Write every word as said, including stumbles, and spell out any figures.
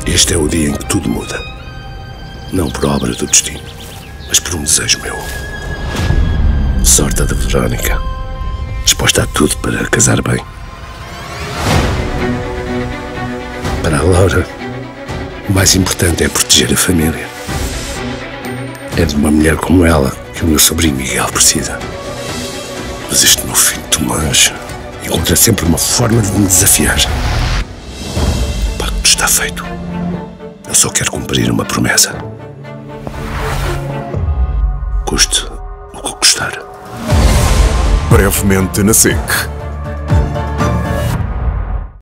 Este é o dia em que tudo muda. Não por obra do destino, mas por um desejo meu. Sorte da Verónica. Disposta a tudo para casar bem. Para a Laura, o mais importante é proteger a família. É de uma mulher como ela que o meu sobrinho Miguel precisa. Mas este meu filho Tomás encontra sempre uma forma de me desafiar. O pacto está feito. Eu só quero cumprir uma promessa. Custe o que custar. Brevemente na S E C.